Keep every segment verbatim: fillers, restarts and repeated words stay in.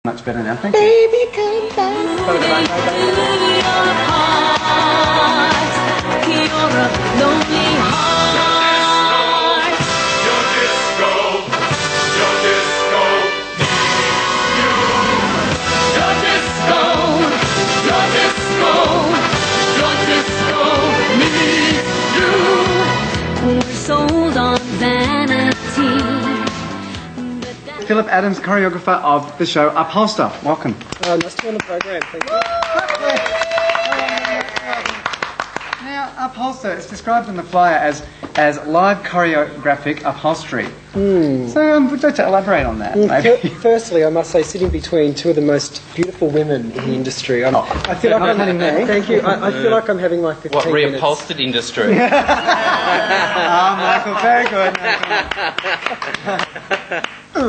Much better now, thank you. Baby, come back. You're a lonely heart. Your disco, your disco, you. Your disco, your disco, your disco, needs you. We're sold on vanity. Philip Adams, choreographer of the show Upholstery. Welcome. Uh, nice to be on the program, thank you. Now, Upholstery, it's described in the flyer as as live choreographic upholstery. Mm. So, um, would you like to elaborate on that, Mm, maybe? f- firstly, I must say, sitting between two of the most beautiful women in the industry, I'm, Oh, I feel like not I'm kidding me. Thank you. I, I feel like I'm having my fifteen What, minutes. reupholstered industry? Ah, Michael, very good.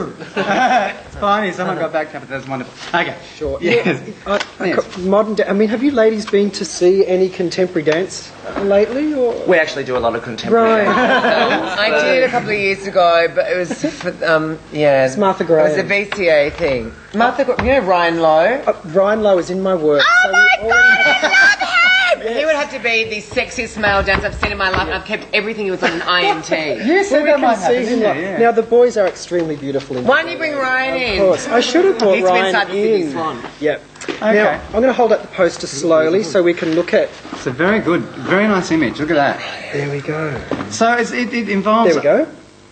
It's funny, someone got back to it, that's wonderful. Okay. Sure. Yes. I, I, Yes. Modern. Da- I mean, have you ladies been to see any contemporary dance uh, lately, or? We actually do a lot of contemporary. Right. I did a couple of years ago, but it was for, um, yeah. It's Martha It was a Graham. V C A thing. Martha, Gra- you know Ryan Lowe? Uh, Ryan Lowe is in my work. Oh so my we God, already- I love him! He would have to be the sexiest male dancer I've seen in my life, and I've kept everything he was on an I M T. You said we that can might see happen, him didn't like- you? Yeah. Now the boys are extremely beautiful. In Why don't you bring Ryan in? Of course, I should have brought He's been Ryan inside the Sydney in. Swan. Yep. Okay. Now I'm going to hold up the poster slowly so we can look at. It's a very good, very nice image. Look at that. There we go. So it's, it, it involves... There we go.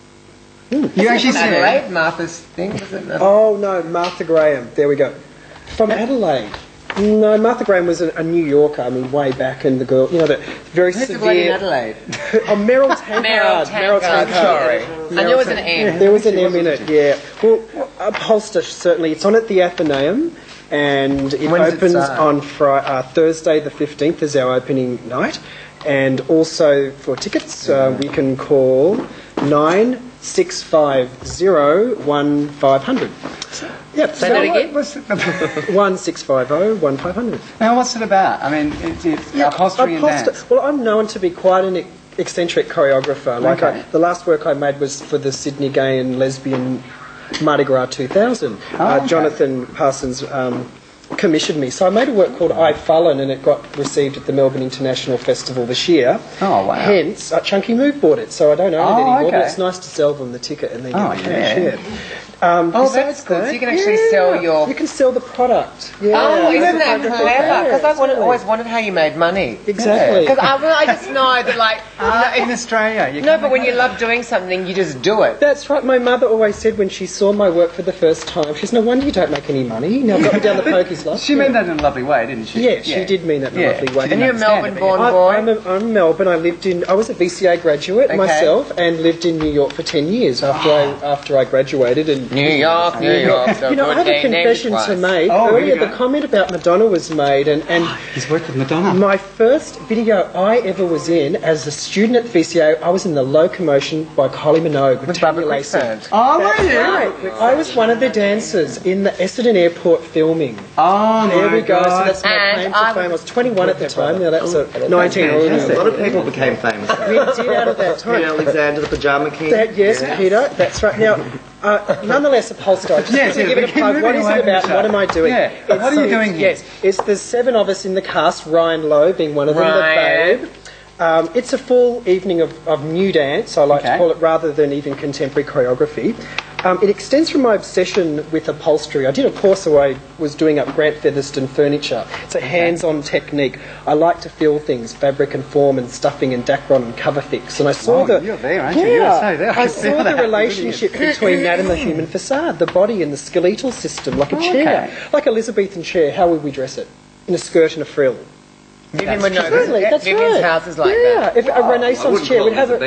You actually From said... Adelaide, Martha's thing, was it? Oh no, Martha Graham. There we go. From Adelaide. No, Martha Graham was a, a New Yorker. I mean, way back in the girl. You know, the very Who's the bloody in severe. Adelaide? Oh, Meryl Tankard. Meryl Tankard, sorry. I knew it was an M. There was an M in it, yeah. Well, Upholster, certainly. It's on at the Athenaeum, and it When does it opens start? on Fri- uh, Thursday the fifteenth is our opening night. And also for tickets, uh, we can call nine six five zero one five hundred. Yep. Say that again? What's it, one six five zero one five hundred. now, what's it about? I mean, it, it's upholstery and Upholster- dance. Well, I'm known to be quite an eccentric choreographer. Like Okay. I, the last work I made was for the Sydney Gay and Lesbian Mardi Gras two thousand. Oh, uh, okay. Jonathan Parsons um, commissioned me. So I made a work called I Fallen, and it got received at the Melbourne International Festival this year. Oh, wow. Hence, uh, Chunky Move bought it, so I don't own Oh, it anymore, okay. but it's nice to sell them the ticket and then Oh, get the cash. yeah. Yeah. Um, Oh, besides that's good. So that- you can actually yeah, sell your- You can sell the product. Yeah. Oh, isn't that Yeah, clever? Because I wanted, exactly. always wondered how you made money. Exactly. Because I, well, I just know that, like, Ah, in Australia. You no, can but when make you love doing something, you just do it. That's right. My mother always said when she saw my work for the first time, she said, "No wonder you don't make any money." Now got me down the Pokies last She year. meant that in a lovely way, didn't she? Yeah, she did mean that in a Yeah. lovely way. She And didn't you're a understand it, but Melbourne yeah. born I, boy? I'm, a, I'm Melbourne. I lived in. I was a V C A graduate Okay. myself, and lived in New York for ten years after I after I graduated. And New York, New York. So you know, I have good a day, named confession twice. to make. Oh, here Earlier, you go. the comment about Madonna was made, and and He's worked with Madonna. my first video I ever was in as a student at V C A, I was in the Locomotion by Kylie Minogue with With Tanya Barbara Lacey. Quicksand. Oh, were That's you? right. I was one of the dancers in the Essendon Airport filming. Oh, There my we go. So God. that's my And claim to I fame. I was twenty-one at the time. Now that's a Oh, nineteen. fantastic. A lot of people became famous. We did out of that Peter time. Alexander, the Pajama King. That, yes, Peter. That's right. Now, uh, nonetheless, Upholstery. Just Yes, to yes, give we it a keep plug. What moving is away it from the about? show. What am I doing? Yeah. It's, What are you uh, doing here? Yes, it's there's seven of us in the cast. Ryan Lowe being one of them. Ryan. The Babe. Um, it's a full evening of, of new dance, I like Okay. to call it, rather than even contemporary choreography. Um, it extends from my obsession with upholstery. I did a course where I was doing up Grant Featherston furniture. It's a hands-on technique. I like to feel things, fabric and form and stuffing and dacron and cover fix. And I saw Oh, the you're there, aren't yeah, you? You're so there. I I can saw feel the that. relationship between that and the human facade, the body and the skeletal system, like a Oh, chair, okay. like a Elizabethan chair. How would we dress it? In a skirt and a frill. Vivian would know. Certainly, that's Vivian's right. house is like yeah, that. if a Renaissance chair would have a,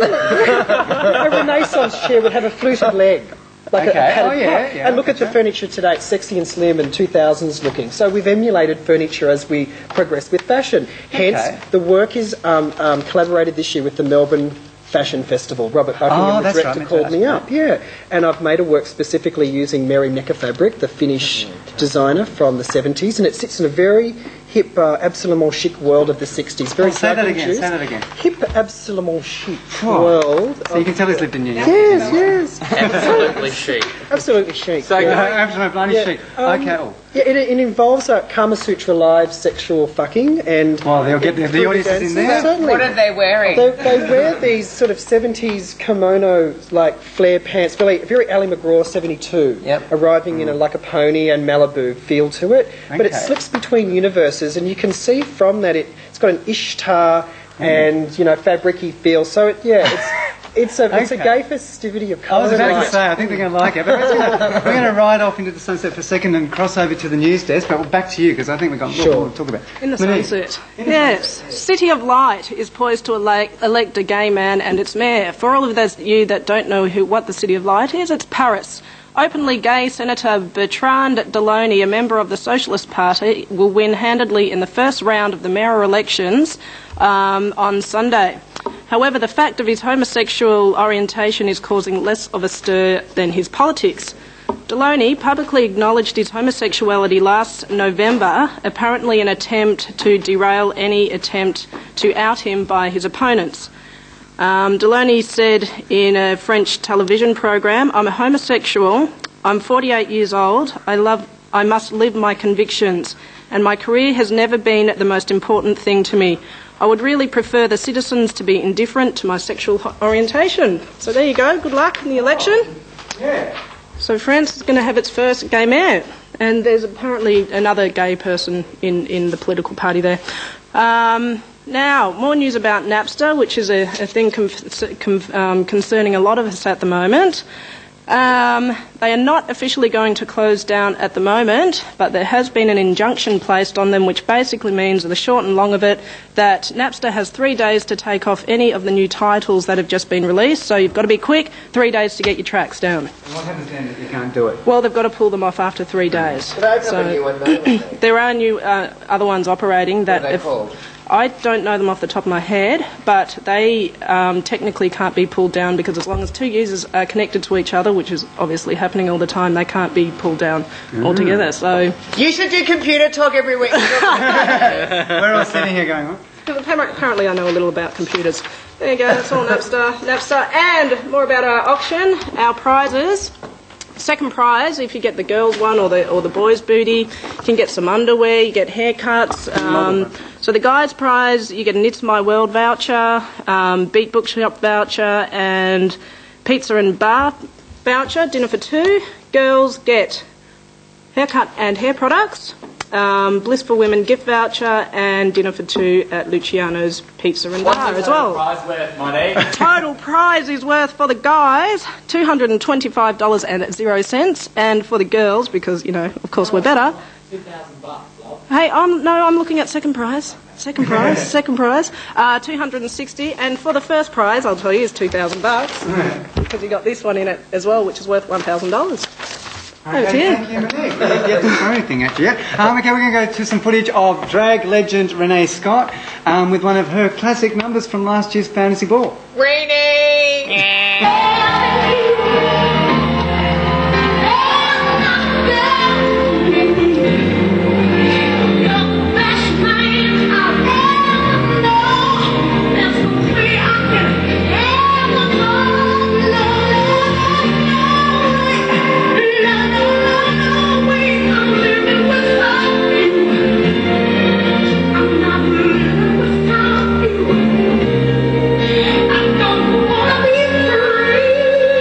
a Renaissance chair would have a fluted leg. Like a, Okay. a padded Oh, yeah, top. yeah, And look at the gotcha. furniture today, it's sexy and slim and two thousands looking. So we've emulated furniture as we progress with fashion. Hence, Okay. the work is um, um, collaborated this year with the Melbourne Fashion Festival. Robert Buckingham, Oh, the that's director, right, I meant to called ask me you up. Yeah, and I've made a work specifically using Mary Necker fabric, the Finnish designer from the seventies, and it sits in a very hip, uh, absolument chic world of the sixties. Very Oh, say that drug again, induced. say that again. Hip, absolument chic Oh. world. So you can tell he's lived in New York. Yes, yes. Absolutely chic. Absolutely chic. So, yeah. absolutely bloody Yeah, chic. um, Okay. Oh. Yeah, it, it involves uh, Kama Sutra live sexual fucking and... Well, they'll get the, the audience is in there. Certainly. What are they wearing? They, they wear these sort of seventies kimono, like flare pants, very, very Ali McGraw seventy-two, Yep. arriving in a, like a pony and Malibu feel to it. But it Okay. slips between universes, and you can see from that it, it's got an Ishtar and, you know, fabric-y feel. So, it, yeah, it's... It's a, it's a Okay. gay festivity of I colour. was about and to say, I think they're going to like it. But we're going to ride off into the sunset for a second and cross over to the news desk. But back to you, because I think we've got Sure. more to talk about. In the Monique. sunset. Yes. City of Light is poised to elect, elect a gay man and its mayor. For all of those you that don't know who what the City of Light is, it's Paris. Openly gay Senator Bertrand Deloney, a member of the Socialist Party, will win handedly in the first round of the mayoral elections um, on Sunday. However, the fact of his homosexual orientation is causing less of a stir than his politics. Deloney publicly acknowledged his homosexuality last November, apparently in an attempt to derail any attempt to out him by his opponents. Um, Deloney said in a French television program, "I'm a homosexual, I'm forty-eight years old, I love, I must live my convictions, and my career has never been the most important thing to me. I would really prefer the citizens to be indifferent to my sexual ho- orientation." So there you go, good luck in the election. Yeah. So France is going to have its first gay mayor, and there's apparently another gay person in, in the political party there. Um, now, more news about Napster, which is a, a thing com- com- um, concerning a lot of us at the moment. Um, they are not officially going to close down at the moment, but there has been an injunction placed on them, which basically means, the short and long of it, that Napster has three days to take off any of the new titles that have just been released. So you've got to be quick, three days to get your tracks down. And what happens then if you can't do it? Well, they've got to pull them off after three days. So there are new uh, other ones operating that. What are they if- called? I don't know them off the top of my head, but they um, technically can't be pulled down because as long as two users are connected to each other, which is obviously happening all the time, they can't be pulled down altogether. So You should do computer talk every week. We're all sitting here going, what? apparently I know a little about computers. There you go, that's all Napster. Napster. And more about our auction, our prizes. Second prize, if you get the girls one or the or the boys booty, you can get some underwear, you get haircuts. Um, so the guys prize, you get an It's My World voucher, um, Beat Bookshop voucher, and pizza and bar voucher, dinner for two. Girls get haircut and hair products, um, Bliss for Women gift voucher, and dinner for two at Luciano's Pizza and Bar as well. Prize worth, Monique. Total prize is worth for the guys two hundred twenty-five dollars and zero cents, and for the girls, because you know, of course, we're better. Two thousand bucks, love. Hey, I'm no, I'm looking at second prize. Second prize, second prize, uh, two hundred and sixty, and for the first prize, I'll tell you, is two thousand bucks because you got this one in it as well, which is worth one thousand dollars. Over to you. Thank you, Monique. We didn't get to throw anything at you yet. Um, okay, we're going to go to some footage of Drag Legend Rene Scott um, with one of her classic numbers from last year's Fantasy Ball. Rainy! I don't wanna be free.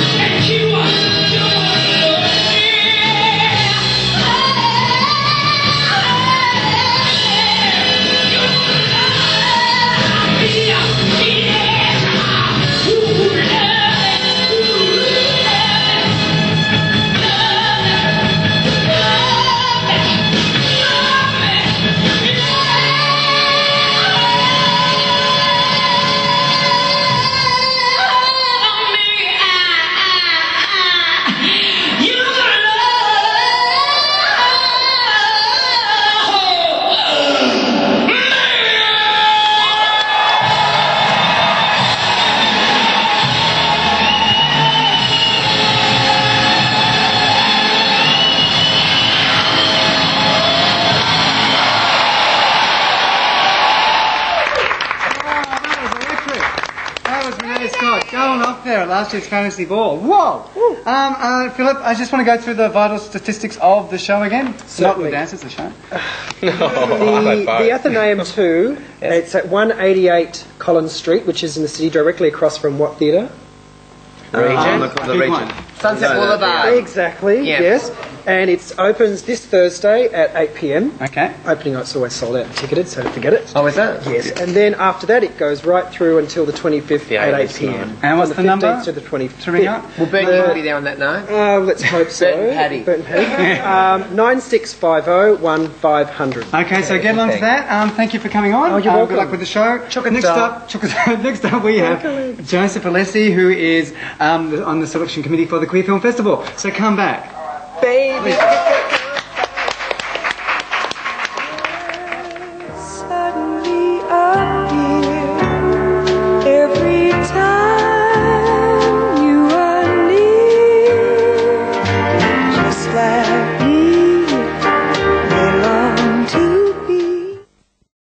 There at last year's Fantasy Ball. Whoa! Um, uh, Philip, I just want to go through the vital statistics of the show again. Certainly. Not the dances, the show. The, the Athenaeum two, it's at one eighty-eight Collins Street, which is in the city directly across from what theatre? Region. Um, the big the region. one. Sunset No, no, Boulevard. Exactly, Yeah. yes. And it opens this Thursday at eight p m. Okay. Opening night's always sold out and ticketed, so don't forget it. Oh, is that? Yes, and then after that it goes right through until the twenty-fifth Yeah, at eight it's p m. fine. And what's From the number fifteenth to the twenty-fifth. to ring up? Will Burton be there on that night? Uh, let's hope so. Bert and Paddy. Bert and Paddy. um, nine six five zero one five zero zero. Okay, so get along to that. Um, thank you for coming on. Oh, you're um, welcome. Good luck with the show. Chocolate next star. up, chocolate- next up we have Joseph Alessi, who is um, on the selection committee for the Queer Film Festival. So come back. Baby.